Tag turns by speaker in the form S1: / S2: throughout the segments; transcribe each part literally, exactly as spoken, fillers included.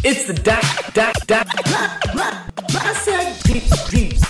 S1: It's the Dissect D Js.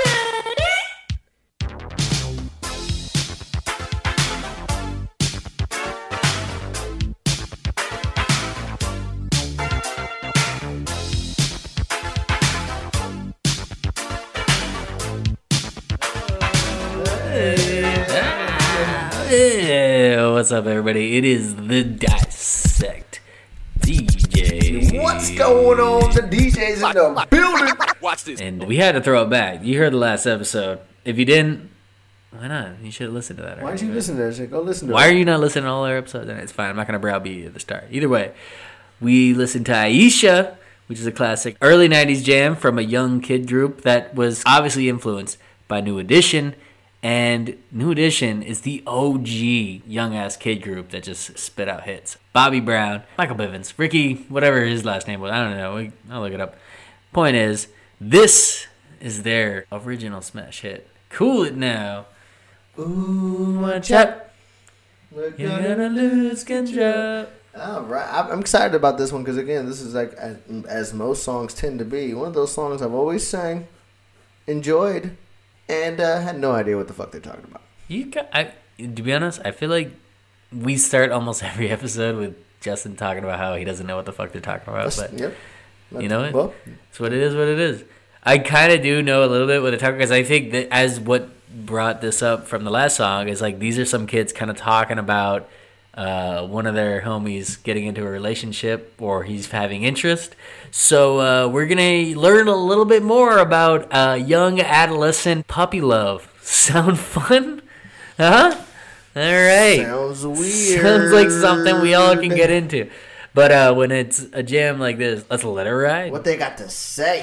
S1: Hey, what's up, everybody? It is the Dissect D Js.
S2: What's going on? The D Js in the building.
S1: Watch this. And we had to throw it back. You heard the last episode. If you didn't, why not? You should have listened to that.
S2: Why didn't you listen to it? Go listen to
S1: Why
S2: it.
S1: are you not listening to all our episodes? Then it's fine. I'm not gonna browbeat you at the start. Either way, we listened to Ieasha, which is a classic early nineties jam from a young kid group that was obviously influenced by New Edition. And New Edition is the O G young-ass kid group that just spit out hits. Bobby Brown, Michael Bivins, Ricky, whatever his last name was. I don't know. We, I'll look it up. Point is, this is their original smash hit. Cool It Now. Ooh, watch out. You're gonna lose control.
S2: All right. I'm excited about this one because, again, this is like, as, as most songs tend to be, one of those songs I've always sang, enjoyed, and uh, had no idea what the fuck they're talking about.
S1: You got, I, to be honest, I feel like we start almost every episode with Justin talking about how he doesn't know what the fuck they're talking about.
S2: That's,
S1: but
S2: yep.
S1: you know it?
S2: Well,
S1: it's what it is, what it is. I kind of do know a little bit what they're talking, because I think that as what brought this up from the last song is like these are some kids kind of talking about uh, one of their homies getting into a relationship or he's having interest. So uh, we're going to learn a little bit more about uh, young adolescent puppy love. Sound fun? Huh? All right.
S2: Sounds weird.
S1: Sounds like something we all can get into. But uh, when it's a jam like this, let's let it ride.
S2: What they got to say.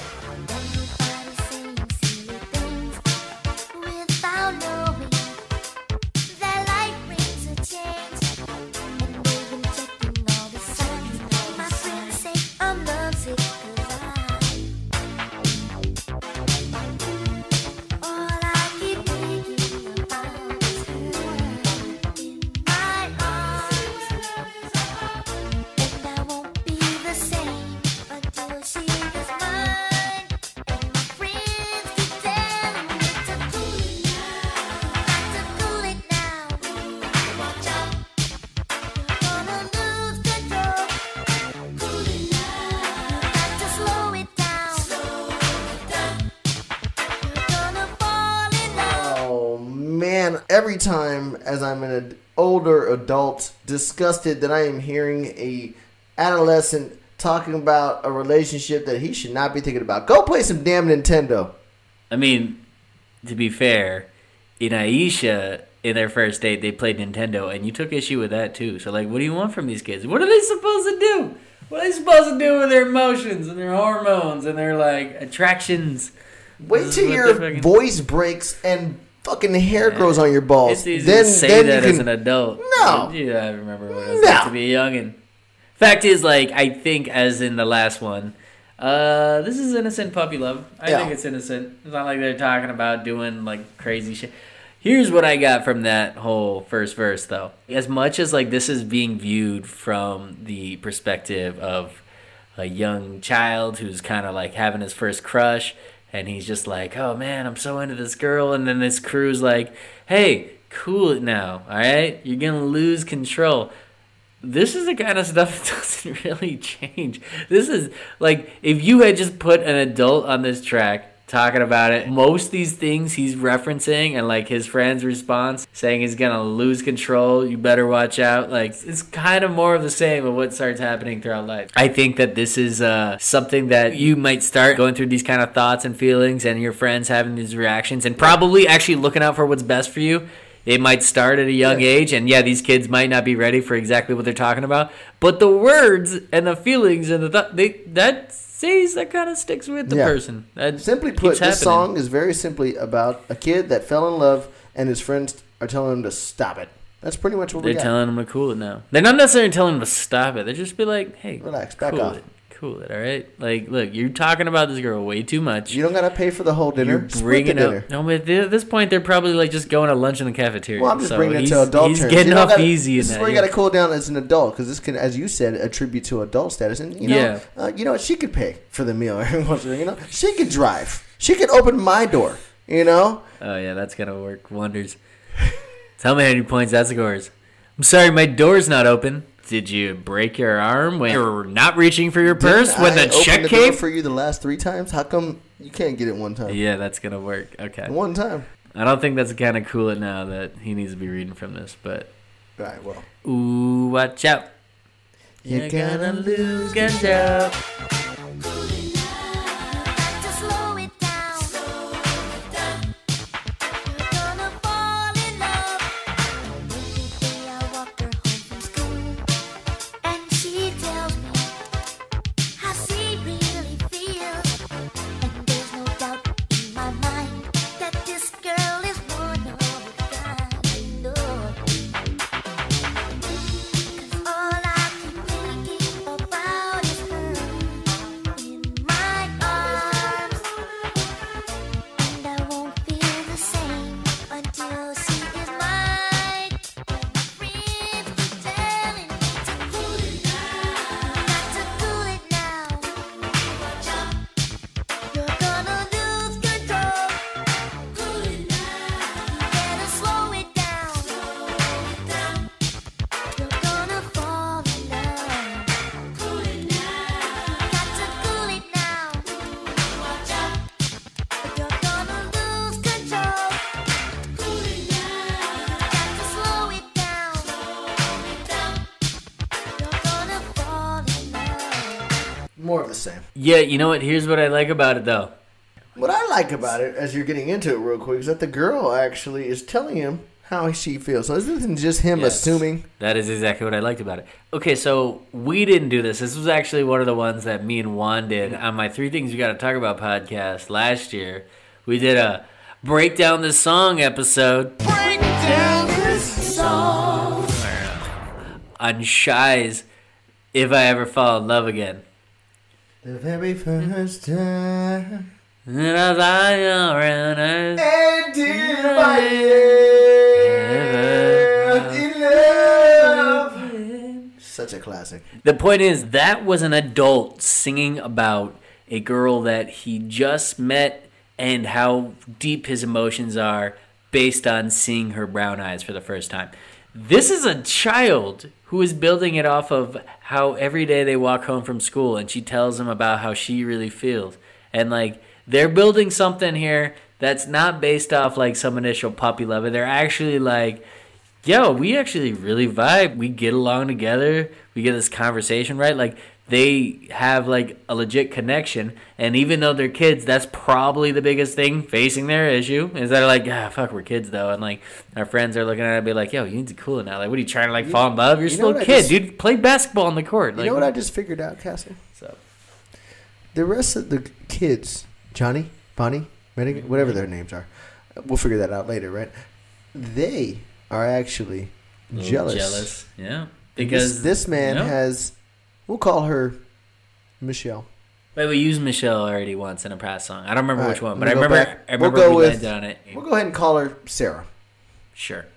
S2: Man, every time as I'm an older adult disgusted that I am hearing a adolescent talking about a relationship that he should not be thinking about. Go play some damn Nintendo.
S1: I mean, to be fair, in Ieasha, in their first date, they played Nintendo, and you took issue with that too. So, like, what do you want from these kids? What are they supposed to do? What are they supposed to do with their emotions and their hormones and their, like, attractions?
S2: Wait till your fucking voice breaks and fucking hair yeah. grows on your balls.
S1: It's easy
S2: then,
S1: to say
S2: then
S1: that
S2: you can...
S1: as an adult.
S2: No.
S1: Yeah, I remember what it was
S2: no.
S1: like to be a youngin'. Fact is, like, I think as in the last one, uh, this is innocent puppy love. I yeah. think it's innocent. It's not like they're talking about doing, like, crazy shit. Here's what I got from that whole first verse, though. As much as, like, this is being viewed from the perspective of a young child who's kind of, like, having his first crush, and he's just like, oh, man, I'm so into this girl. And then this crew's like, hey, cool it now, all right? You're going to lose control. This is the kind of stuff that doesn't really change. This is, like, if you had just put an adult on this track talking about it, most of these things he's referencing and, like, his friend's response saying he's going to lose control, you better watch out, like, it's kind of more of the same of what starts happening throughout life. I think that this is uh, something that you might start going through these kind of thoughts and feelings and your friends having these reactions and probably actually looking out for what's best for you. It might start at a young yeah. age, and yeah, these kids might not be ready for exactly what they're talking about, but the words and the feelings and the thought, they, that stays, that kind of sticks with the yeah. person. That
S2: simply put, this song is very simply about a kid that fell in love, and his friends are telling him to stop it. That's pretty much what
S1: they're
S2: we got.
S1: telling him to cool it now. They're not necessarily telling him to stop it. They just be like, hey,
S2: relax, back
S1: cool
S2: off.
S1: it. Cool it, all right? Like, look, you're talking about this girl way too much.
S2: You don't got to pay for the whole dinner.
S1: You're bringing
S2: dinner.
S1: up... No, but at this point, they're probably, like, just going to lunch in the cafeteria.
S2: Well, I'm just
S1: so
S2: bringing it
S1: he's,
S2: to adult
S1: He's
S2: terms.
S1: getting
S2: you
S1: off
S2: gotta,
S1: easy
S2: This
S1: in
S2: is
S1: that.
S2: where you
S1: yeah.
S2: got to cool down as an adult, because this can, as you said, attribute to adult status. And, you know,
S1: Yeah.
S2: uh, you know what? She could pay for the meal every once in a while, you know? She could drive. She could open my door, you know?
S1: Oh, yeah, that's going to work wonders. Tell me how many points that scores. I'm sorry, my door's not open. Did you break your arm when you were not reaching for your purse
S2: Didn't
S1: when
S2: I
S1: the check
S2: the
S1: came?
S2: door for you the last three times? How come you can't get it one time?
S1: Yeah, that's going to work. Okay.
S2: One time.
S1: I don't think that's kind of cool it now that he needs to be reading from this, but...
S2: All right, well.
S1: Ooh, watch out. You're, You're gonna, gonna lose control.
S2: More of the same.
S1: Yeah, you know what? Here's what I like about it, though.
S2: What I like about it, as you're getting into it real quick, is that the girl actually is telling him how she feels. So this isn't just him
S1: Yes.
S2: assuming.
S1: That is exactly what I liked about it. Okay, so we didn't do this. This was actually one of the ones that me and Juan did on my Three Things You Gotta Talk About podcast last year. We did a Break Down the Song episode.
S2: Break down this song.
S1: On Shy's If I Ever Fall in Love Again.
S2: The very first time.
S1: And I was around her.
S2: And divided in love. Such a classic.
S1: The point is, that was an adult singing about a girl that he just met and how deep his emotions are based on seeing her brown eyes for the first time. This is a child who is building it off of how every day they walk home from school and she tells him about how she really feels. And, like, they're building something here that's not based off, like, some initial puppy love. They're actually like, yo, we actually really vibe. We get along together. We get this conversation right. Like, they have, like, a legit connection. And even though they're kids, that's probably the biggest thing facing their issue. Is that they're like, ah, fuck, we're kids, though. And, like, our friends are looking at it and be like, yo, you need to cool it now. Like, what are you trying to, like, you, fall in love? You're you still a kid, just, dude. Play basketball on the court.
S2: You
S1: like,
S2: know what I just figured out, Cassie?
S1: So,
S2: the rest of the kids, Johnny, Bonnie, Medigan, whatever their names are, we'll figure that out later, right? They are actually jealous.
S1: Jealous, yeah. Because
S2: this, this man
S1: you know,
S2: has, we'll call her Michelle.
S1: Wait, we used Michelle already once in a past song. I don't remember
S2: right,
S1: which one, but I
S2: we'll
S1: remember
S2: back.
S1: I remember
S2: we'll go
S1: we
S2: with,
S1: landed on it.
S2: We'll go ahead and call her Sarah.
S1: Sure.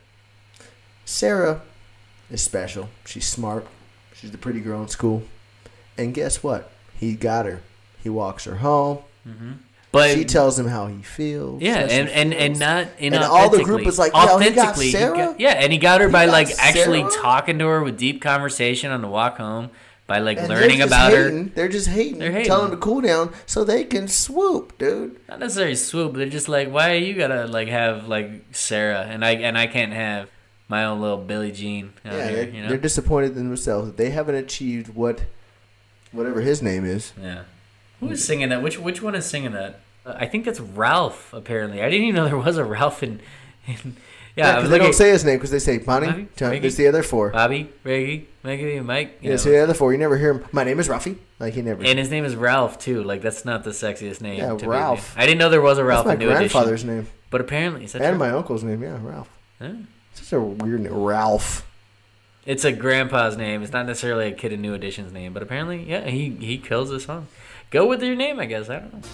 S2: Sarah is special. She's smart. She's the pretty girl in school. And guess what? He got her. He walks her home.
S1: Mm-hmm. But
S2: she tells him how he feels.
S1: Yeah, and, and, and not inauthentically.
S2: And all the group is like, yo, he got Sarah?
S1: He got, yeah, and he got her
S2: he
S1: by,
S2: got
S1: like, actually
S2: Sarah?
S1: talking to her with deep conversation on the walk home. By, like,
S2: and
S1: learning about
S2: hating.
S1: her.
S2: They're just hating.
S1: They're hating.
S2: Telling them to cool down so they can swoop, dude.
S1: Not necessarily swoop. They're just like, why you gotta, like, have, like, Sarah? And I and I can't have my own little Billie Jean out
S2: yeah,
S1: here,
S2: they're,
S1: you know?
S2: they're disappointed in themselves. They haven't achieved what, whatever his name is.
S1: Yeah. Who is singing that? Which which one is singing that? Uh, I think that's Ralph, apparently. I didn't even know there was a Ralph in... in
S2: Yeah,
S1: yeah,
S2: because they don't say his name because they say Bonnie.
S1: Bobby,
S2: John,
S1: Reggie,
S2: there's the other four.
S1: Bobby, Reggie, Maggie, Mike.
S2: Yeah, so the other four. You never hear him. My name is Rafi. Like he never.
S1: And his name is Ralph too. Like that's not the sexiest name.
S2: Yeah,
S1: to
S2: Ralph.
S1: Be. I didn't know there was a Ralph.
S2: That's my
S1: in New
S2: grandfather's
S1: Edition.
S2: name.
S1: But apparently, is that
S2: and
S1: true?
S2: my uncle's name. Yeah, Ralph.
S1: Huh?
S2: Such a weird name, Ralph.
S1: It's a grandpa's name. It's not necessarily a Kid in New Edition's name, but apparently, yeah, he he kills the song. Go with your name, I guess. I don't know.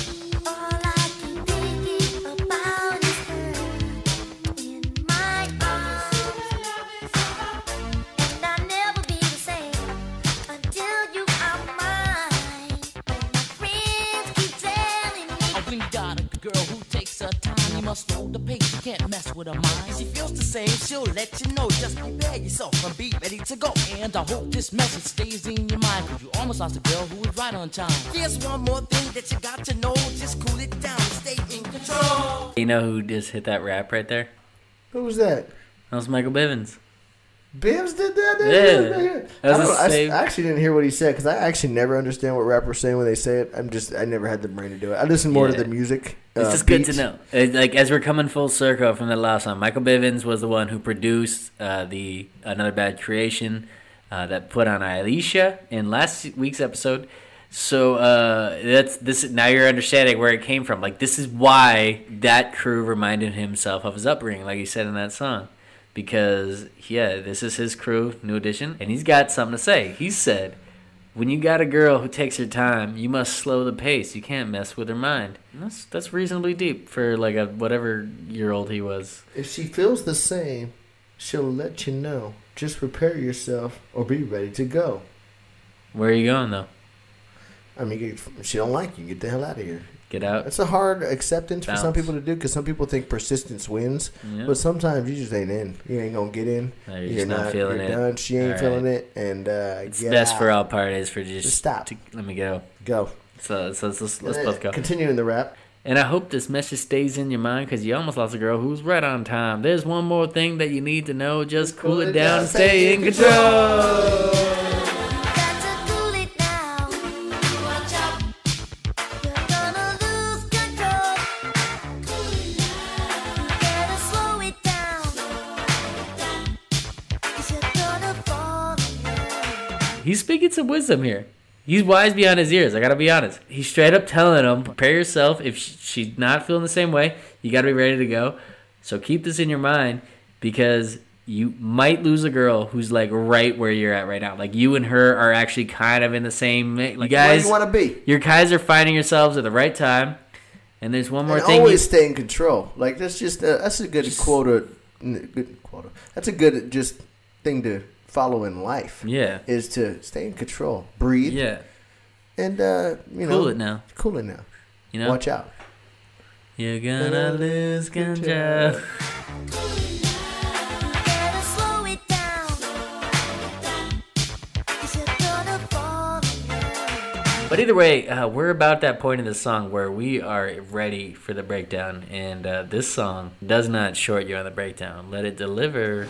S3: Must hold the pace, you can't mess with her mind. She feels the same, she'll let you know. Just prepare yourself and be ready to go. And I hope this message stays in your mind, cause you almost lost a girl who was right on time. Here's one more thing that you got to know. Just cool it down, stay in control.
S1: You know who just hit that rap right there?
S2: Who was that?
S1: That was Michael Bivins.
S2: Bibbs did that?
S1: Yeah.
S2: I, don't know, I, I actually didn't hear what he said because I actually never understand what rappers say when they say it. I'm just, I never had the brain to do it. I listen more
S1: yeah.
S2: to the music.
S1: It's
S2: uh,
S1: just
S2: beats.
S1: good to know. It, like as we're coming full circle from the last song, Michael Bivins was the one who produced uh, the Another Bad Creation uh, that put on Ieasha in last week's episode. So uh, that's this. Now you're understanding where it came from. Like this is why that crew reminded himself of his upbringing, like he said in that song. Because, yeah, this is his crew, New Edition, and he's got something to say. He said, when you got a girl who takes her time, you must slow the pace. You can't mess with her mind. And that's that's reasonably deep for, like, a whatever-year-old he was.
S2: If she feels the same, she'll let you know. Just prepare yourself or be ready to go.
S1: Where are you going, though?
S2: I mean, if she don't like you, get the hell out of here.
S1: Get out.
S2: It's a hard acceptance
S1: Bounce.
S2: for some people to do because some people think persistence wins.
S1: Yeah.
S2: But sometimes you just ain't in. You ain't going to get in.
S1: No, you're,
S2: you're
S1: just not, not feeling
S2: you're
S1: it.
S2: Done. She ain't
S1: all
S2: feeling
S1: right.
S2: it. And uh,
S1: it's
S2: get
S1: best
S2: out.
S1: for all parties for just,
S2: just stop.
S1: To, let me go.
S2: Go.
S1: So, so let's, let's, let's both go.
S2: Continuing the rap.
S1: And I hope this message stays in your mind because you almost lost a girl who's right on time. There's one more thing that you need to know. Just cool, cool it down, down and stay in control. control. He's speaking some wisdom here. He's wise beyond his years. I gotta be honest. He's straight up telling him, prepare yourself. If she's not feeling the same way, you gotta be ready to go. So keep this in your mind because you might lose a girl who's like right where you're at right now. Like you and her are actually kind of in the same. Like you guys,
S2: where you want to be.
S1: Your guys are finding yourselves at the right time. And there's one more
S2: and
S1: thing.
S2: Always
S1: you,
S2: stay in control. Like that's just a, that's a good just, quota. Good quota. That's a good just thing to follow in life.
S1: Yeah,
S2: is to stay in control, breathe.
S1: Yeah,
S2: and uh, you know,
S1: cool it now.
S2: Cool it now.
S1: You know,
S2: watch out.
S1: You're gonna lose control. But either way, uh, we're about that point in the song where we are ready for the breakdown, and uh, this song does not short you on the breakdown. Let it deliver.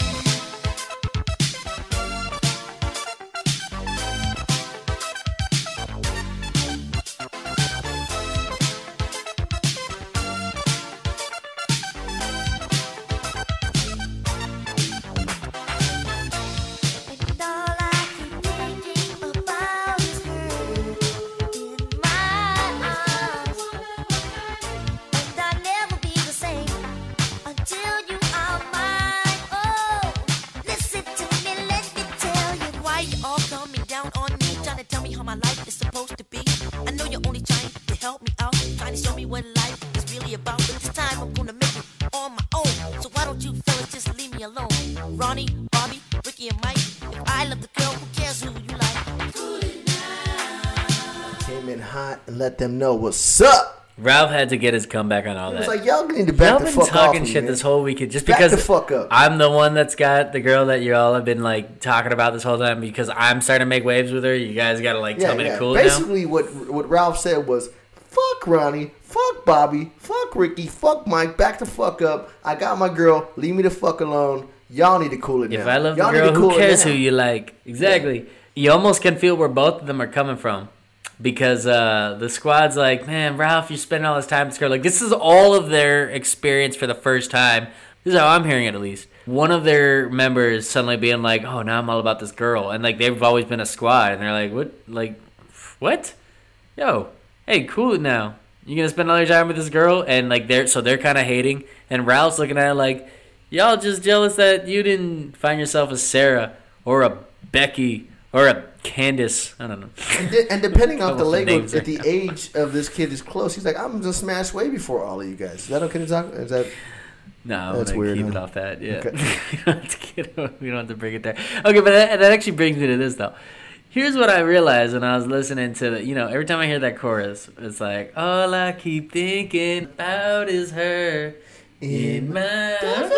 S2: Let them know what's up.
S1: Ralph had to get his comeback on all
S2: he
S1: that.
S2: was like, y'all need to back y'all the fuck
S1: been talking
S2: off
S1: shit
S2: me,
S1: this whole weekend just
S2: back
S1: because
S2: the fuck up.
S1: I'm the one that's got the girl that you all have been like talking about this whole time because I'm starting to make waves with her. You guys got to like
S2: yeah,
S1: tell me
S2: yeah.
S1: to cool
S2: Basically,
S1: down.
S2: what what Ralph said was, fuck Ronnie, fuck Bobby, fuck Ricky, fuck Mike, back the fuck up. I got my girl. Leave me the fuck alone. Y'all need to cool it down.
S1: If I love
S2: y'all
S1: the girl, who cares who
S2: down.
S1: you like? Exactly. Yeah. You almost can feel where both of them are coming from. Because uh, the squad's like, man, Ralph, you're spending all this time with this girl. Like, this is all of their experience for the first time. This is how I'm hearing it, at least. One of their members suddenly being like, oh, now I'm all about this girl. And, like, they've always been a squad. And they're like, what? Like, what? Yo, hey, cool it now. You going to spend all your time with this girl? And, like, they're so they're kind of hating. And Ralph's looking at it like, Y'all just jealous that you didn't find yourself a Sarah or a Becky or a Candace. I don't know.
S2: And, de- and depending on the language, at the age of this kid is close, he's like, I'm gonna smash way before all of you guys. Is that okay to talk? Is that?
S1: No,
S2: that's
S1: I'm
S2: weird.
S1: Keep
S2: huh?
S1: it off that. Yeah,
S2: Okay.
S1: we, don't have to get, we don't have to bring it there. Okay, but that, that actually brings me to this though. Here's what I realized when I was listening to the, you know, every time I hear that chorus, it's like, all I keep thinking about is her in my.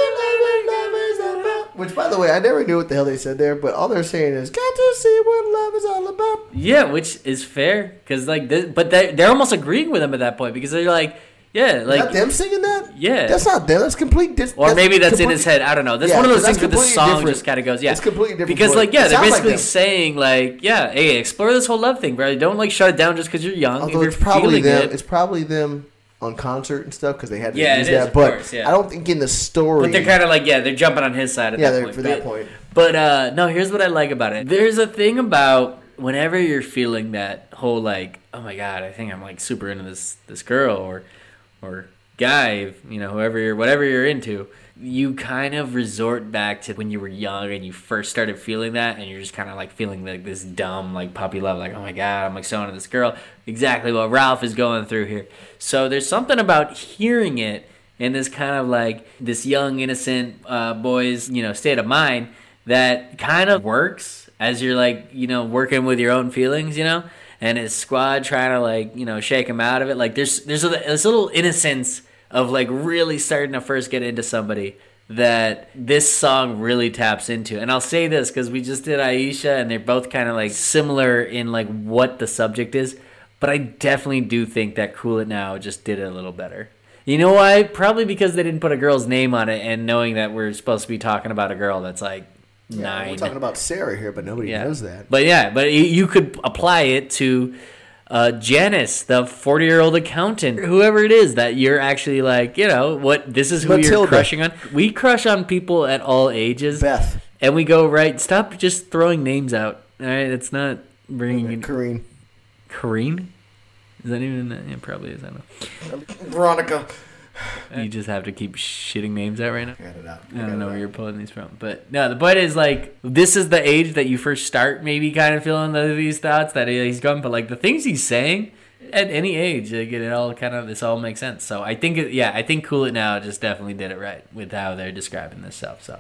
S2: Which, by the way, I never knew what the hell they said there, but all they're saying is, got to see what love is all about.
S1: Yeah, which is fair, because, like, this, but they, they're almost agreeing with him at that point, because they're like, yeah, like.
S2: Not them singing that?
S1: Yeah.
S2: That's not them, that's complete different.
S1: Or maybe that's in his head, I don't know. That's
S2: yeah,
S1: one of those things where the
S2: completely
S1: song
S2: different.
S1: just kind of goes, yeah.
S2: It's completely different.
S1: Because, like, yeah,
S2: It
S1: they're
S2: sounds
S1: basically
S2: like
S1: saying, like, yeah, hey, explore this whole love thing, bro. Don't, like, shut it down just because you're young.
S2: Although
S1: if you're
S2: it's probably
S1: feeling
S2: them.
S1: it.
S2: It's probably them on concert and stuff because they had to
S1: Yeah,
S2: use
S1: it is,
S2: that.
S1: of
S2: But
S1: course, yeah.
S2: I don't think in the story.
S1: But they're kind of like, yeah, they're jumping on his side at
S2: yeah,
S1: that
S2: they're
S1: point.
S2: for
S1: but,
S2: that point.
S1: But, uh, no, here's what I like about it. There's a thing about whenever you're feeling that whole, like, oh, my God, I think I'm, like, super into this, this girl or or guy, you know, whoever you're, whatever you're into, you kind of resort back to when you were young and you first started feeling that, and you're just kind of like feeling like this dumb, like puppy love, like, oh my God, I'm like so into this girl. Exactly what Ralph is going through here. So there's something about hearing it in this kind of like this young, innocent uh, boy's, you know, state of mind that kind of works as you're like, you know, working with your own feelings, you know, and his squad trying to like, you know, shake him out of it. Like there's there's a, this little innocence of like really starting to first get into somebody that this song really taps into. And I'll say this because we just did Ieasha and they're both kind of like similar in like what the subject is, but I definitely do think that Cool It Now just did it a little better. You know why? Probably because they didn't put a girl's name on it, and knowing that we're supposed to be talking about a girl that's like
S2: yeah,
S1: nine.
S2: We're talking about Sarah here, but nobody
S1: yeah.
S2: knows that.
S1: But yeah, but you could apply it to uh, Janice, the forty-year-old accountant, whoever it is that you're actually like, you know, what this is who
S2: Matilda.
S1: You're crushing on. We crush on people at all ages.
S2: Beth.
S1: And we go, right, stop just throwing names out. All right, it's not bringing in.
S2: Kareen.
S1: Kareen? Is that even, it probably is, I don't know.
S2: Veronica.
S1: You just have to keep shitting names out right now?
S2: Got it out.
S1: I don't know where you're pulling these from. But no, the point is like, this is the age that you first start maybe kind of feeling the, these thoughts that he's going. But like the things he's saying at any age, like it all kind of, this all makes sense. So I think, it, yeah, I think Cool It Now just definitely did it right with how they're describing this stuff. So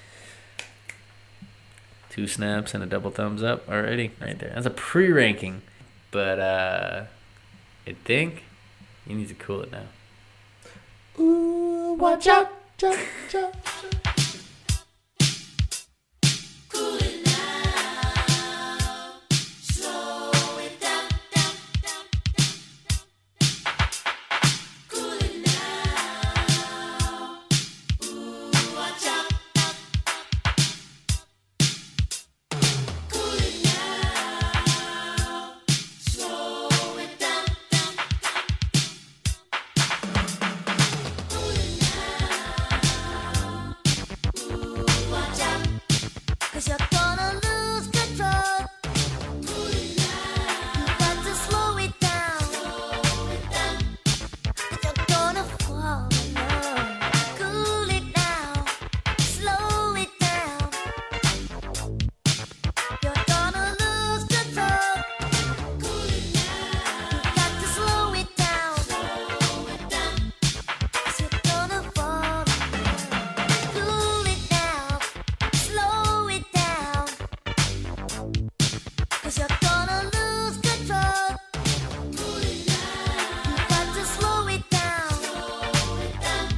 S1: two snaps and a double thumbs up already right there. That's a pre-ranking. But uh, I think you need to cool it now.
S2: Ooh, watch out, cha, cha, cha.
S3: Cool it now, slow it down, down, down, down. Cool it now, ooh, watch out. Cool it now, slow it down, down, cause you're gonna lose control. Cool it now. You got to slow it down. Slow it down. Cause you're gonna fall in love. Cool it now. Slow it down. You're gonna lose control. Cool it now. You got to slow it down. Slow it down. Cause you're gonna fall in love. Cool it now. Slow it down, cause you're gonna lose control. Cool it now. You got to slow it down. Slow it down.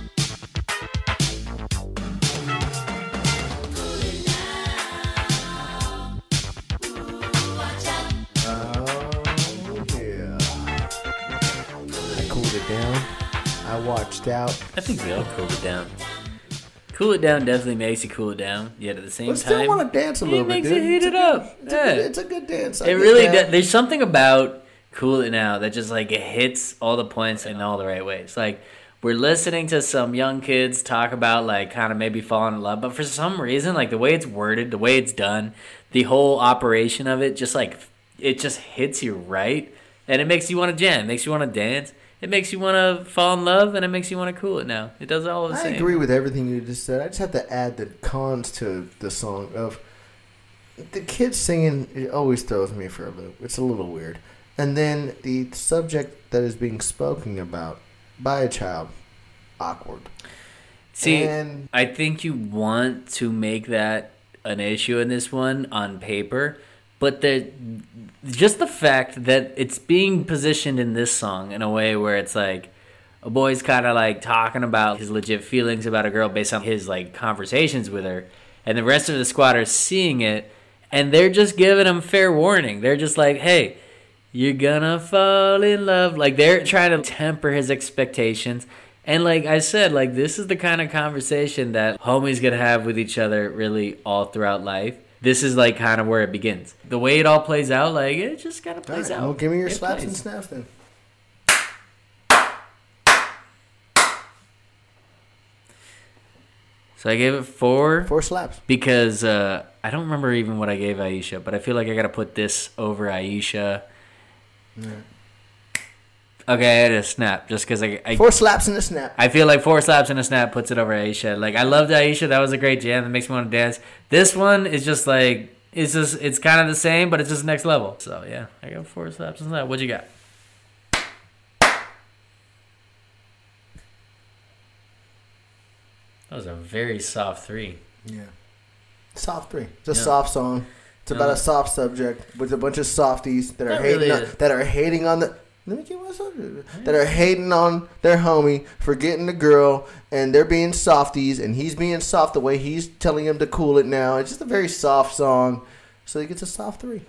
S3: Cool it now. Ooh, watch out.
S2: Oh, yeah. I cooled it down. I watched out.
S1: I think we all cooled it down. Cool It Down definitely makes you cool it down, yet at the same
S2: But still
S1: time,
S2: want to dance a little
S1: it
S2: bit,
S1: makes
S2: dude.
S1: it heat
S2: It's
S1: it
S2: a
S1: up.
S2: It's,
S1: Yeah.
S2: a, good, it's a good dance. I
S1: It
S2: get
S1: really
S2: that.
S1: does. There's something about Cool It Now that just like it hits all the points in all the right ways. Like we're listening to some young kids talk about like kind of maybe falling in love, but for some reason, like the way it's worded, the way it's done, the whole operation of it, just like it just hits you right, and it makes you want to jam, it makes you want to dance. It makes you want to fall in love, and it makes you want to cool it now. It does all the
S2: I
S1: same.
S2: I agree with everything you just said. I just have to add the cons to the song of the kids singing. It always throws me for a loop. It's a little weird. And then the subject that is being spoken about by a child, awkward.
S1: See,
S2: and
S1: I think you want to make that an issue in this one on paper, but the just the fact that it's being positioned in this song in a way where it's like a boy's kind of like talking about his legit feelings about a girl based on his like conversations with her, and the rest of the squad are seeing it, and they're just giving him fair warning. They're just like, hey, you're gonna fall in love. Like, they're trying to temper his expectations. And like I said, like, this is the kind of conversation that homies gonna have with each other really all throughout life. This is like kind of where it begins. The way it all plays out, like, it just kind of plays
S2: right,
S1: out.
S2: Well, give me your
S1: it
S2: slaps
S1: plays.
S2: and snaps then.
S1: So I gave it four.
S2: Four slaps.
S1: Because uh, I don't remember even what I gave Ieasha, but I feel like I got to put this over Ieasha.
S2: Yeah.
S1: Okay, I had a snap just because I, I...
S2: Four slaps and a snap.
S1: I feel like four slaps and a snap puts it over Ieasha. Like, I loved Ieasha. That was a great jam. That makes me want to dance. This one is just like... It's just... It's kind of the same, but it's just next level. So, yeah. I got four slaps and a snap. What'd you got? That was a very soft three.
S2: Yeah. Soft three. It's a
S1: Yeah.
S2: soft song. It's about
S1: No.
S2: a soft subject with a bunch of softies that are
S1: Not
S2: hating
S1: really
S2: on,
S1: a-
S2: that are hating on the let me get myself that are hating on their homie for getting the girl, and they're being softies, and he's being soft the way he's telling him to cool it now. It's just a very soft song, so he gets a soft three.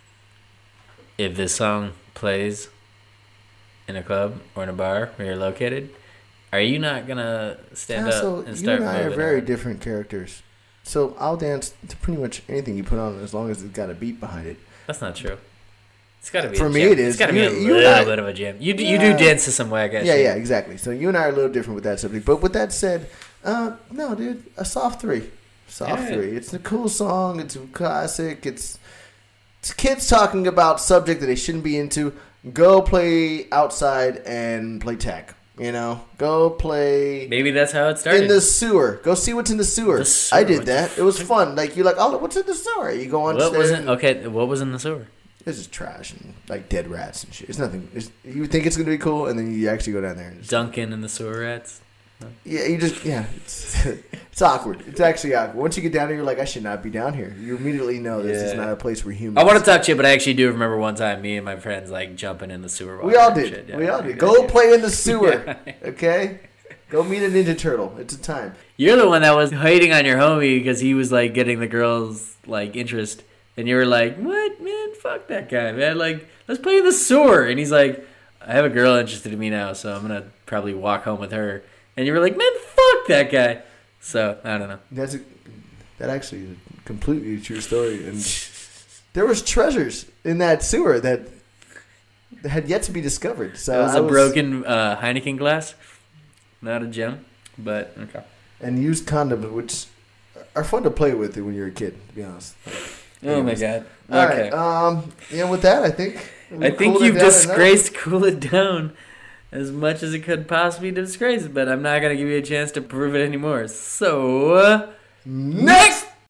S1: If this song plays in a club or in a bar where you're located, are you not gonna stand
S2: Also,
S1: up and
S2: you
S1: start
S2: and I are
S1: moving
S2: very
S1: on?
S2: different characters, so I'll dance to pretty much anything you put on as long as it's got a beat behind it.
S1: That's not true. It's got to be
S2: For
S1: a
S2: me
S1: jam.
S2: it is.
S1: It's got to be
S2: You-
S1: a
S2: you and
S1: little
S2: I-
S1: bit of a jam. You do, you
S2: Yeah.
S1: do dance to some whack ass
S2: Yeah,
S1: shit.
S2: yeah, exactly. So you and I are a little different with that subject. But with that said, uh, no, dude, a soft three. Soft
S1: Yeah.
S2: three. It's a cool song. It's a classic. It's, it's kids talking about subject that they shouldn't be into. Go play outside and play tag. You know? Go play
S1: Maybe that's how it started.
S2: in the sewer. Go see what's in the sewer.
S1: The sewer,
S2: I did
S1: what the
S2: that. It was fun. Like, you're like, oh, what's in the sewer? You go on
S1: what was
S2: there
S1: in,
S2: and-
S1: okay, what was in the sewer?
S2: It's just trash and like dead rats and shit. It's nothing. It's, you think it's gonna be cool, and then you actually go down there and just,
S1: Duncan and the sewer rats?
S2: yeah, you just yeah. It's, it's awkward. It's actually awkward. Once you get down there, you're like, I should not be down here. You immediately know this is
S1: Yeah.
S2: not a place where humans.
S1: I want to talk to you, but I actually do remember one time me and my friends like jumping in the sewer water.
S2: We all
S1: and
S2: did.
S1: shit. Yeah,
S2: we all
S1: yeah,
S2: did.
S1: yeah,
S2: Go
S1: yeah.
S2: play in the sewer.
S1: Yeah.
S2: Okay. Go meet a Ninja Turtle. It's a time.
S1: You're the one that was hating on your homie because he was like getting the girls like interest, and you were like, "What, man? Fuck that guy, man! Like, let's play in the sewer." And he's like, "I have a girl interested in me now, so I'm gonna probably walk home with her." And you were like, "Man, fuck that guy." So I don't know.
S2: That's a, that actually is a completely true story, and there was treasures in that sewer that had yet to be discovered. So
S1: That was
S2: I
S1: a broken uh, Heineken glass, not a gem, but okay.
S2: and used condoms, which are fun to play with when you're a kid. To be honest.
S1: Oh my
S2: Anyways.
S1: god.
S2: All
S1: Okay.
S2: right. Um. Yeah. With that, I think. we
S1: I think
S2: cooled it
S1: you've
S2: down enough.
S1: disgraced Cool It Down as much as it could possibly disgrace it, but I'm not going to give you a chance to prove it anymore. So, uh,
S2: Next